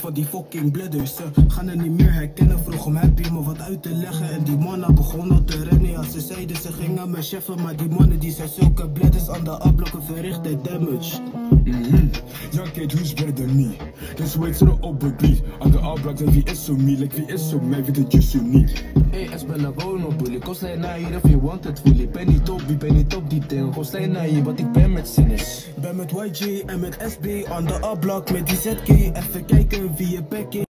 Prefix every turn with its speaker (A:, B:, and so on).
A: van die fucking blidders. Ze gaan er niet meer herkennen, vroeg om happy me wat uit te leggen. En die mannen begonnen te rennen, ja ze zeiden ze gingen me cheffen. Maar die mannen die zijn zulke blidders aan de A-blokken verrichten damage.
B: Young kid who's better than me. Dus hoe heet ze nou op beat? Aan de A-block en wie is zo me? Like wie is zo mij, weet het just zo niet.
C: Hey, es ben gewoon op bully. Kom slij naar hier if you want it fully. Ben niet op die ding. Kom slij naar hier, wat ik ben met zinners.
A: Ben met YG en met SB aan de A-block met die ZK. Even kijken wie je back is.